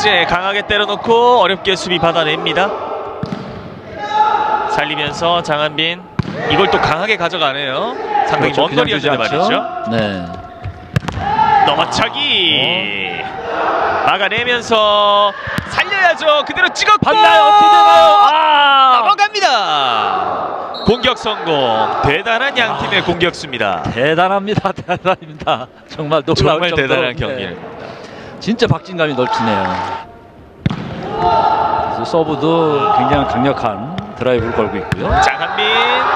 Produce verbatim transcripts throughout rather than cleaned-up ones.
이광재 강하게 때려놓고 어렵게 수비 받아냅니다. 살리면서 장한빈 이걸 또 강하게 가져가네요. 상당히 그렇죠. 먼 거리였는데 말이죠. 네. 넘어차기 막아내면서 살려야죠. 그대로 찍었고 봤나요? 어떻게 되나요? 아! 넘어갑니다. 공격 성공. 대단한 양 팀의 아... 공격수입니다. 대단합니다. 대단합니다. 정말 놀라울 정말 정도로. 대단한 네. 경기입니다. 진짜 박진감이 넘치네요. 그래서 서브도 굉장히 강력한 드라이브를 걸고 있고요. 장한빈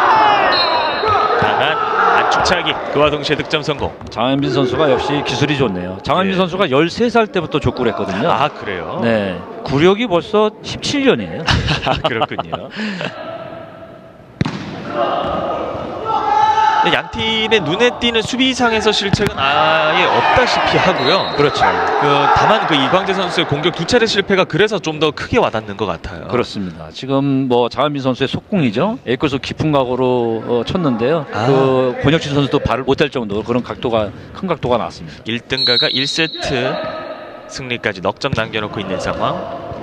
강한 안축차기 그와 동시에 득점 성공. 장한빈 선수가 역시 기술이 좋네요. 장한빈 예. 선수가 열세 살 때부터 족구를 했거든요. 아 그래요? 네. 구력이 벌써 십칠 년이에요. 그렇군요. 양 팀의 눈에 띄는 수비상에서 실책은 아예 없다시피 하고요. 그렇죠. 그, 다만 그 이광재 선수의 공격 두 차례 실패가 그래서 좀 더 크게 와닿는 것 같아요. 그렇습니다. 지금 뭐 장한빈 선수의 속공이죠. A코스 깊은 각오로 어, 쳤는데요. 아. 그 권혁진 선수도 발을 못댈 정도로 그런 각도가 큰 각도가 나왔습니다. 일 등가가 일 세트 승리까지 넉 점 남겨놓고 있는 상황.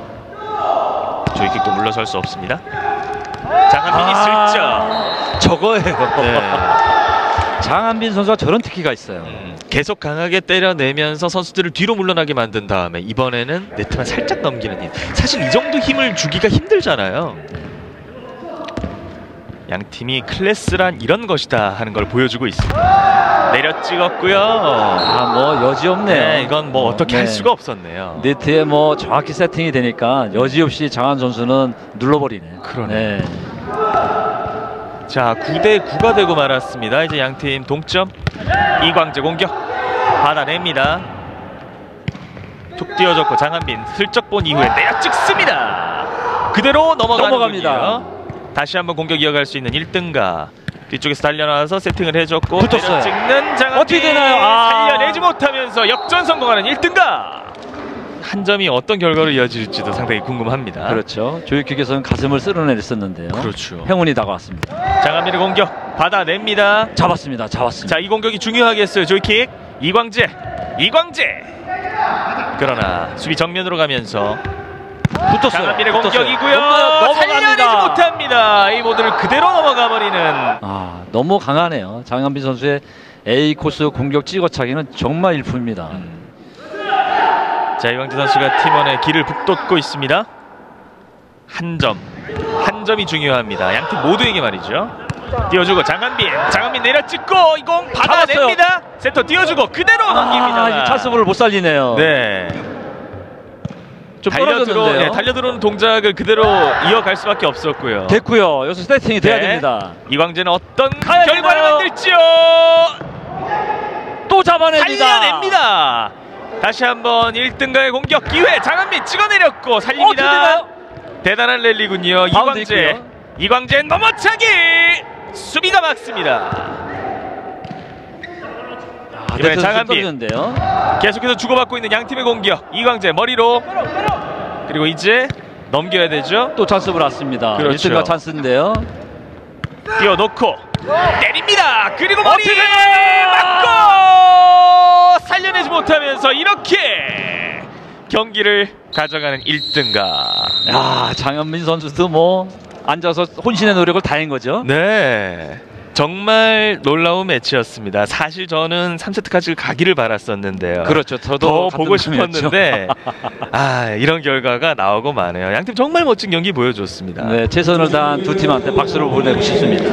조이킥도 물러설 수 없습니다. 장한빈이 아. 슬쩍. 저거예요. 네. 장한빈 선수가 저런 특기가 있어요. 음, 계속 강하게 때려내면서 선수들을 뒤로 물러나게 만든 다음에 이번에는 네트만 살짝 넘기는 힘. 사실 이 정도 힘을 주기가 힘들잖아요. 양 팀이 클래스란 이런 것이다 하는 걸 보여주고 있습니다. 내려 찍었고요. 아, 뭐 여지없네요. 네, 이건 뭐 어떻게 네. 할 수가 없었네요. 네트에 뭐 정확히 세팅이 되니까 여지없이 장한 선수는 눌러버리네요. 그러네. 네. 자, 구 대 구가 되고 말았습니다. 이제 양팀 동점. 이광재 공격 받아냅니다. 툭 띄워줬고 장한빈 슬쩍 본 이후에 내려 찍습니다. 그대로 넘어가는군요. 넘어갑니다. 다시 한번 공격 이어갈 수 있는 일 등가. 뒤쪽에서 달려나와서 세팅을 해줬고 붙었어요. 내려 찍는 장한빈. 어떻게 되나요? 아. 살려내지 못하면서 역전 성공하는 일 등가. 한 점이 어떤 결과로 이어질지도 상당히 궁금합니다. 그렇죠. 조이킥에서는 가슴을 쓸어내렸었는데요. 그렇죠. 행운이 다가왔습니다. 장한빈의 공격 받아냅니다. 잡았습니다. 잡았습니다. 자, 이 공격이 중요하겠어요. 조이킥 이광재 이광재 그러나 수비 정면으로 가면서 붙었어요. 장한빈의 붙었어요. 공격이고요. 넘어갑니다. 살려내지 못합니다. 이 모드를 그대로 넘어가 버리는. 아, 너무 강하네요. 장한빈 선수의 A 코스 공격 찍어차기는 정말 일품입니다. 음. 자, 이광재 선수가 팀원의 길을 북돋고 있습니다. 한 점, 한 점이 중요합니다. 양팀 모두에게 말이죠. 띄워주고 장한빈, 장한빈 내려 찍고 이 공 받아냅니다. 잡았어요. 세터 띄워주고 그대로 아, 넘깁니다. 찬스볼을 못 살리네요. 네. 좀 달려들어, 떨어졌는데요. 네, 달려들어오는 동작을 그대로 이어갈 수밖에 없었고요. 됐고요. 여기서 세팅이 돼야 네. 됩니다. 이광재는 어떤 가야 결과를 되나요? 만들지요? 또 잡아냅니다. 살려냅니다. 다시 한번 일 등가의 공격 기회. 장한빈 찍어내렸고 살립니다. 어, 대단한 랠리군요. 이광재. 있고요. 이광재 넘어차기. 수비가 막습니다. 아, 이번엔 장한빈. 계속해서 주고받고 있는 양팀의 공격. 이광재 머리로. 그리고 이제 넘겨야 되죠. 또 찬스볼 왔습니다. 그렇죠. 일 등가 찬스인데요. 띄워놓고 때립니다. 그리고 머리 맞고 살려내지 못하면서 이렇게 경기를 가져가는 일 등가. 야, 장한빈 선수도 뭐 앉아서 혼신의 노력을 다한 거죠. 네, 정말 놀라운 매치였습니다. 사실 저는 삼 세트까지 가기를 바랐었는데요. 그렇죠. 저도 더 보고 싶었는데 아, 이런 결과가 나오고 마네요. 양팀 정말 멋진 경기 보여줬습니다. 네, 최선을 다한 두 팀한테 박수를 보내고 싶습니다.